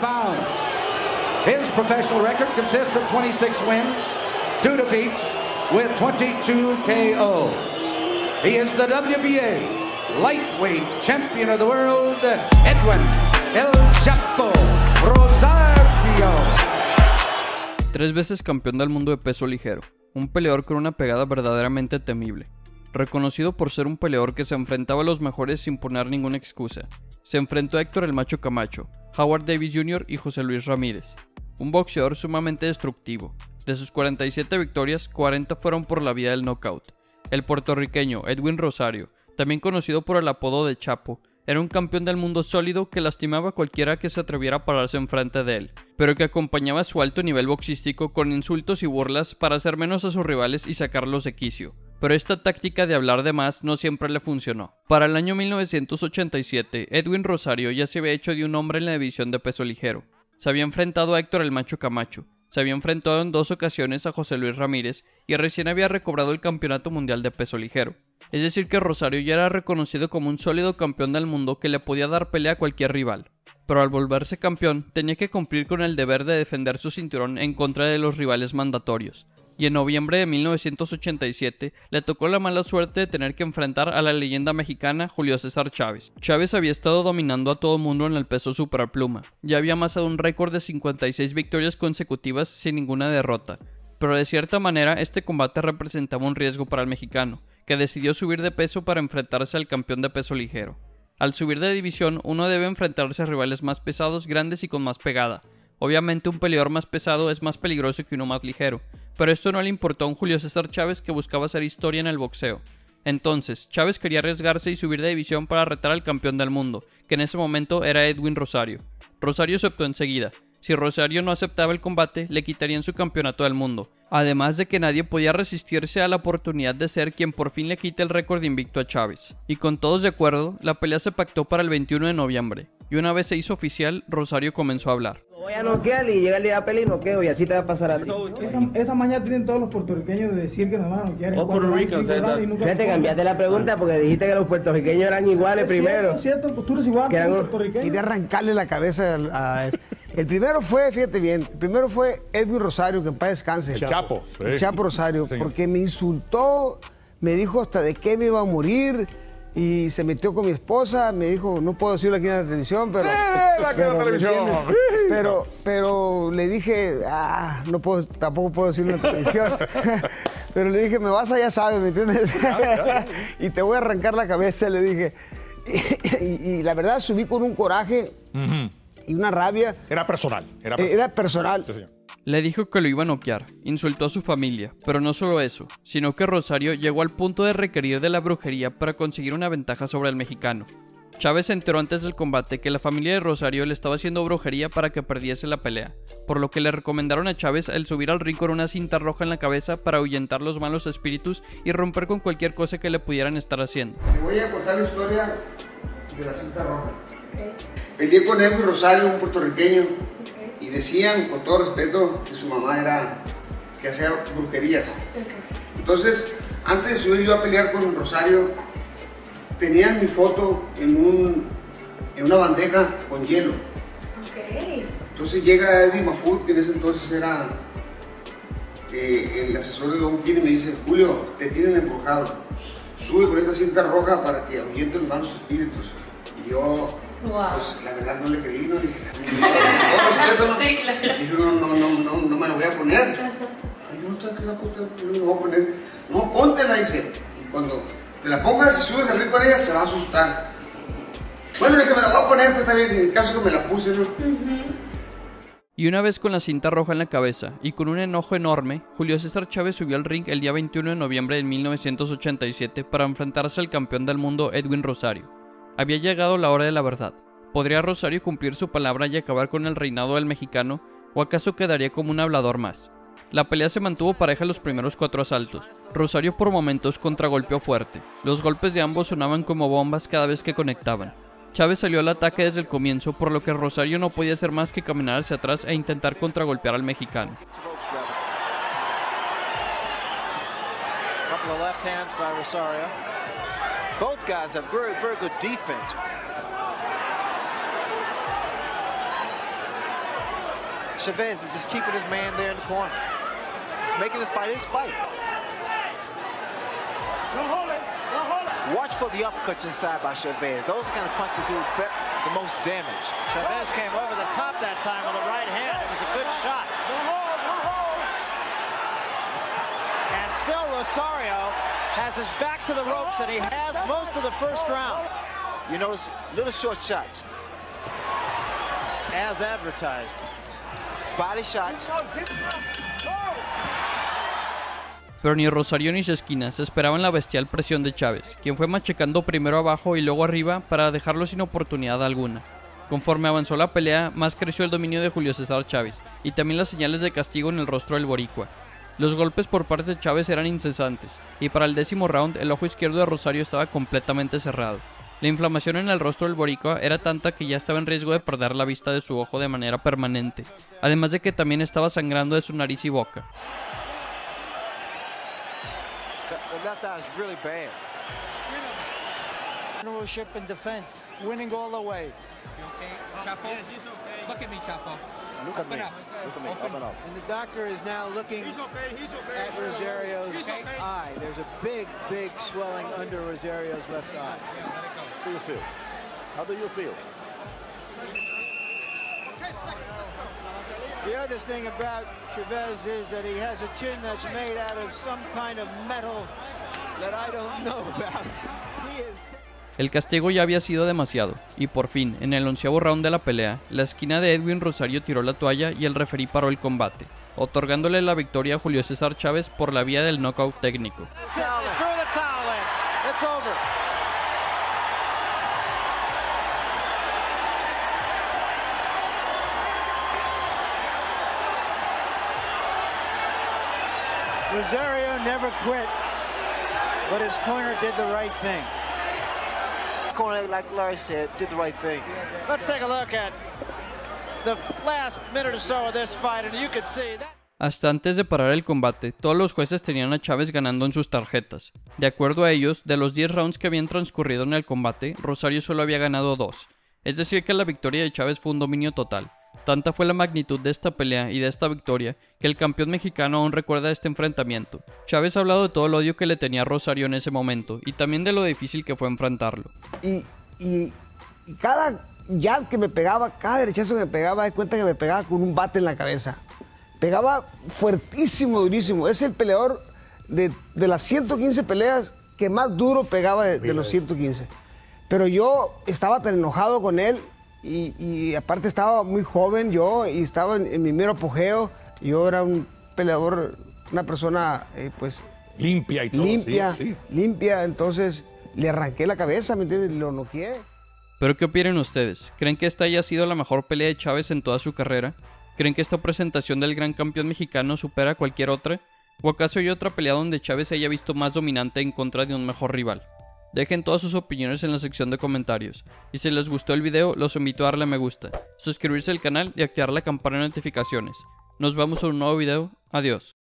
pounds. His professional record consists of 26 wins, 2 defeats, with 22 KOs. He is the WBA lightweight champion of the world, Edwin El Chapo Rosario. 3 veces campeón del mundo de peso ligero, un peleador con una pegada verdaderamente temible. Reconocido por ser un peleador que se enfrentaba a los mejores sin poner ninguna excusa, se enfrentó a Héctor el Macho Camacho, Howard Davis Jr. y José Luis Ramírez. Un boxeador sumamente destructivo. De sus 47 victorias, 40 fueron por la vía del knockout. El puertorriqueño Edwin Rosario, también conocido por el apodo de Chapo, era un campeón del mundo sólido que lastimaba a cualquiera que se atreviera a pararse enfrente de él, pero que acompañaba su alto nivel boxístico con insultos y burlas para hacer menos a sus rivales y sacarlos de quicio. Pero esta táctica de hablar de más no siempre le funcionó. Para el año 1987, Edwin Rosario ya se había hecho de un hombre en la división de peso ligero. Se había enfrentado a Héctor el Macho Camacho, se había enfrentado en 2 ocasiones a José Luis Ramírez y recién había recobrado el campeonato mundial de peso ligero. Es decir que Rosario ya era reconocido como un sólido campeón del mundo que le podía dar pelea a cualquier rival. Pero al volverse campeón tenía que cumplir con el deber de defender su cinturón en contra de los rivales mandatorios. Y en noviembre de 1987 le tocó la mala suerte de tener que enfrentar a la leyenda mexicana Julio César Chávez. Chávez había estado dominando a todo mundo en el peso superpluma. Ya había amasado un récord de 56 victorias consecutivas sin ninguna derrota. Pero de cierta manera este combate representaba un riesgo para el mexicano, que decidió subir de peso para enfrentarse al campeón de peso ligero. Al subir de división, uno debe enfrentarse a rivales más pesados, grandes y con más pegada. Obviamente un peleador más pesado es más peligroso que uno más ligero, pero esto no le importó a un Julio César Chávez que buscaba hacer historia en el boxeo. Entonces, Chávez quería arriesgarse y subir de división para retar al campeón del mundo, que en ese momento era Edwin Rosario. Rosario aceptó enseguida. Si Rosario no aceptaba el combate, le quitarían su campeonato del mundo. Además de que nadie podía resistirse a la oportunidad de ser quien por fin le quite el récord invicto a Chávez. Y con todos de acuerdo, la pelea se pactó para el 21 de noviembre. Y una vez se hizo oficial, Rosario comenzó a hablar. Voy a noquear y llega el día de la pelea y noqueo y así te va a pasar a ti. Esa mañana tienen todos los puertorriqueños de decir que nos van a noquear. Fíjate, cambiaste la pregunta porque dijiste que los puertorriqueños eran iguales primero. Es cierto, pues tú eres igual que los puertorriqueños. Quería arrancarle la cabeza a el primero fue, fíjate bien, el primero fue Edwin Rosario, que en paz descanse. El Chapo. El Chapo Rosario, Sí, porque me insultó, me dijo hasta de qué me iba a morir. Y se metió con mi esposa, me dijo, no puedo decirlo aquí en la televisión, pero... pero le dije, no puedo, tampoco puedo decirlo en la televisión. Pero le dije, me vas allá, sabes, ¿me entiendes? Y te voy a arrancar la cabeza, le dije. Y la verdad subí con un coraje y una rabia. Era personal. Era personal. Sí, señor. Le dijo que lo iba a noquear, insultó a su familia, pero no solo eso, sino que Rosario llegó al punto de requerir de la brujería para conseguir una ventaja sobre el mexicano. Chávez se enteró antes del combate que la familia de Rosario le estaba haciendo brujería para que perdiese la pelea, por lo que le recomendaron a Chávez el subir al ring con una cinta roja en la cabeza para ahuyentar los malos espíritus y romper con cualquier cosa que le pudieran estar haciendo. Te voy a contar la historia de la cinta roja. Peleé con Edwin Rosario, un puertorriqueño. Y decían, con todo respeto, que su mamá que hacía brujerías. Entonces, antes de subir yo a pelear con Rosario, tenían mi foto en una bandeja con hielo. Entonces llega Eddie Mafut, que en ese entonces era el asesor de Don King, y me dice, Julio, te tienen embrujado. Sube con esta cinta roja para que ahuyenten los malos espíritus. Y yo... Pues la verdad no le creí, no le dije. Sí, claro. Dije, no me lo voy a poner. Ay, yo no me lo voy a poner. No, póntela, dice. Y cuando te la pongas y subes al ring con ella, se va a asustar. Bueno, le dije, me la voy a poner, pues está bien, en el caso que me la puse, ¿no? Y una vez con la cinta roja en la cabeza y con un enojo enorme, Julio César Chávez subió al ring el día 21 de noviembre de 1987 para enfrentarse al campeón del mundo Edwin Rosario. Había llegado la hora de la verdad. ¿Podría Rosario cumplir su palabra y acabar con el reinado del mexicano? ¿O acaso quedaría como un hablador más? La pelea se mantuvo pareja los primeros 4 asaltos. Rosario por momentos contragolpeó fuerte. Los golpes de ambos sonaban como bombas cada vez que conectaban. Chávez salió al ataque desde el comienzo, por lo que Rosario no podía hacer más que caminar hacia atrás e intentar contragolpear al mexicano. Both guys have very, very good defense. Chavez is just keeping his man there in the corner. He's making the fight his fight. Watch for the upcuts inside by Chavez. Those are the kind of punches that do the most damage. Chavez came over the top that time with a right hand. It was a good shot. And still Rosario has his back to the ropes, and he has most of the first round. You notice little short shots. As advertised. Body shots. Pero ni Rosario ni su esquina se esperaban la bestial presión de Chávez, quien fue machacando primero abajo y luego arriba para dejarlo sin oportunidad alguna. Conforme avanzó la pelea, más creció el dominio de Julio César Chávez, y también las señales de castigo en el rostro del boricua. Los golpes por parte de Chávez eran incesantes, y para el 10º round el ojo izquierdo de Rosario estaba completamente cerrado. La inflamación en el rostro del boricua era tanta que ya estaba en riesgo de perder la vista de su ojo de manera permanente, además de que también estaba sangrando de su nariz y boca. The left eye is really bad. Generalship and defense, winning all the way. You okay, Chapo? Yes, he's okay. Look at me, Chapo. Look at me. Look at me. Up and up. And the doctor is now looking at Rosario's eye. There's a big, big swelling under Rosario's left eye. Yeah, let it go. How do you feel? How do you feel? The other thing about Chavez is that he has a chin that's made out of some kind of metal that I don't know about. He is El castigo ya había sido demasiado, y por fin, en el 11º round de la pelea, la esquina de Edwin Rosario tiró la toalla y el referí paró el combate, otorgándole la victoria a Julio César Chávez por la vía del knockout técnico. Rosario never quit, but his corner did the right thing. Corner, like Larry said, did the right thing. Let's take a look at the last minute or so of this fight, and you can see that. Hasta antes de parar el combate, todos los jueces tenían a Chávez ganando en sus tarjetas. De acuerdo a ellos, de los 10 rounds que habían transcurrido en el combate, Rosario solo había ganado 2. Es decir que la victoria de Chávez fue un dominio total. Tanta fue la magnitud de esta pelea y de esta victoria que el campeón mexicano aún recuerda este enfrentamiento. Chávez ha hablado de todo el odio que le tenía a Rosario en ese momento y también de lo difícil que fue enfrentarlo. Y cada jab que me pegaba, cada derechazo que me pegaba, de cuenta que me pegaba con un bate en la cabeza. Pegaba fuertísimo, durísimo. Es el peleador de las 115 peleas que más duro pegaba de los 115. Pero yo estaba tan enojado con él. Y aparte estaba muy joven yo y estaba en mi mero apogeo. Yo era un peleador, una persona pues limpia y todo. Limpia, entonces le arranqué la cabeza, ¿me entiendes? Lo noqueé. ¿Pero qué opinan ustedes? ¿Creen que esta haya sido la mejor pelea de Chávez en toda su carrera? ¿Creen que esta presentación del gran campeón mexicano supera a cualquier otra? ¿O acaso hay otra pelea donde Chávez se haya visto más dominante en contra de un mejor rival? Dejen todas sus opiniones en la sección de comentarios. Y si les gustó el video, los invito a darle me gusta, suscribirse al canal y activar la campana de notificaciones. Nos vemos en un nuevo video. Adiós.